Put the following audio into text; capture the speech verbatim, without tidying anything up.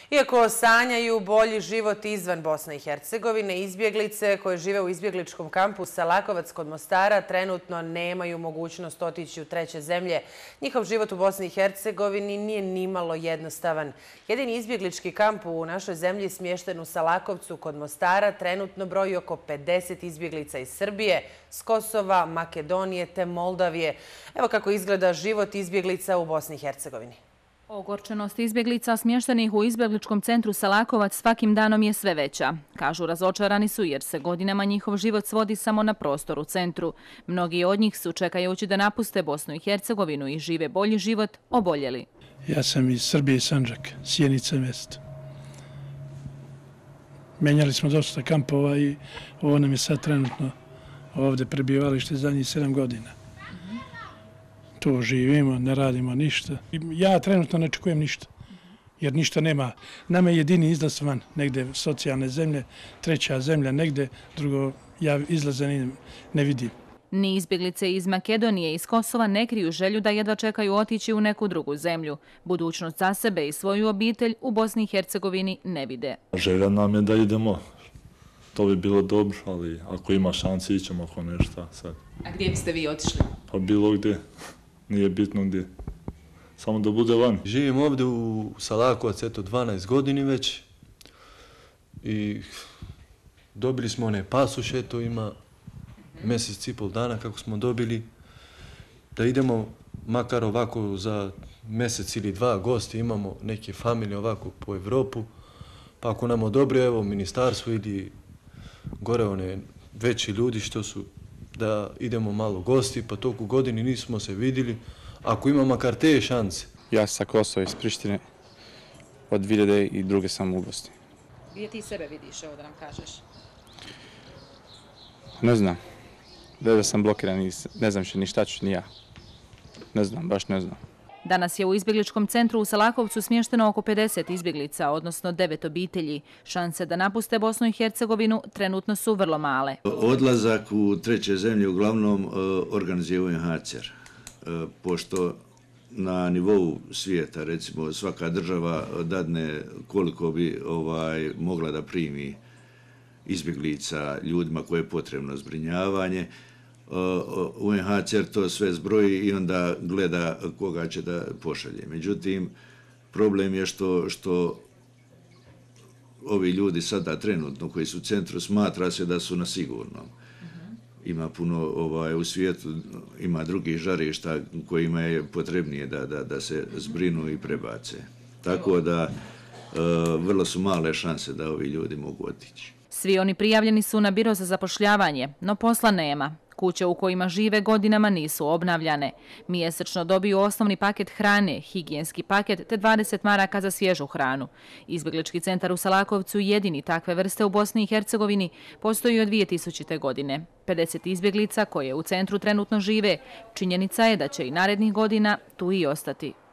Iako sanjaju bolji život izvan Bosne i Hercegovine, izbjeglice koje žive u izbjegličkom kampu Salakovac kod Mostara trenutno nemaju mogućnost otići u treće zemlje. Njihov život u Bosni i Hercegovini nije nimalo jednostavan. Jedini izbjeglički kamp u našoj zemlji smješten u Salakovcu kod Mostara trenutno broji oko pedeset izbjeglica iz Srbije, s Kosova, Makedonije te Moldavije. Evo kako izgleda život izbjeglica u Bosni i Hercegovini. Ogorčenost izbjeglica smještenih u izbjegličkom centru Salakovac svakim danom je sve veća. Kažu, razočarani su jer se godinama njihov život svodi samo na prostor u centru. Mnogi od njih su, čekajući da napuste Bosnu i Hercegovinu i žive bolji život, oboljeli. Ja sam iz Srbije, Sandžak, Sjenica mjesto. Menjali smo dosta kampova i ovo nam je sad trenutno ovdje prebivalište zadnjih sedam godina. Tu živimo, ne radimo ništa. Ja trenutno ne čekujem ništa, jer ništa nema. Nama je jedini izlaz van, negde socijalne zemlje, treća zemlja negde, drugo ja izlaza ne vidim. Ni izbjeglice iz Makedonije i iz Kosova ne kriju želju da jedva čekaju otići u neku drugu zemlju. Budućnost za sebe i svoju obitelj u Bosni i Hercegovini ne vide. Želja nam je da idemo. To bi bilo dobro, ali ako ima šanse ićemo ako nešto sad. A gdje biste vi otišli? Pa bilo gdje. Nije bitno gdje. Samo da bude van. Živim ovdje u Salakovac, eto, dvanaest godini već. I dobili smo one pasuše, eto, ima mjesec i pol dana kako smo dobili. Da idemo makar ovako za mjesec ili dva gosti, imamo neke familije ovako po Evropu. Pa ako nam odobri, evo, ministarstvo ili gore one veći ljudi što su, da idemo malo gosti, pa toliko godini nismo se vidjeli, ako ima makar te šanse. Ja sam sa Kosova iz Prištine, od dvije hiljade druge sam u Bosni. Gdje ti sebe vidiš, evo da nam kažeš? Ne znam. Da sam blokiran i ne znam še ni šta ću, ni ja. Ne znam, baš ne znam. Danas je u izbjegličkom centru u Salakovcu smješteno oko pedeset izbjeglica, odnosno devet obitelji. Šanse da napuste Bosnu i Hercegovinu trenutno su vrlo male. Odlazak u treće zemlje uglavnom organizuje U N H C R, pošto na nivou svijeta, recimo, svaka država dadne koliko bi ovaj, mogla da primi izbjeglica ljudima koje je potrebno zbrinjavanje. U N H C R to sve zbroji i onda gleda koga će da pošalje. Međutim, problem je što, što ovi ljudi sada trenutno koji su u centru smatra se da su na sigurnom. Ima puno ovaj, u svijetu, ima drugih žarišta kojima je potrebnije da, da, da se zbrinu i prebace. Tako da e, vrlo su male šanse da ovi ljudi mogu otići. Svi oni prijavljeni su na biro za zapošljavanje, no posla nema. Kuće u kojima žive godinama nisu obnavljane. Mjesečno dobiju osnovni paket hrane, higijenski paket te dvadeset maraka za svježu hranu. Izbjeglički centar u Salakovcu, jedini takve vrste u Bosni i Hercegovini, postoji od dvije tisućite. godine. pedeset izbjeglica koje u centru trenutno žive, činjenica je da će i narednih godina tu i ostati.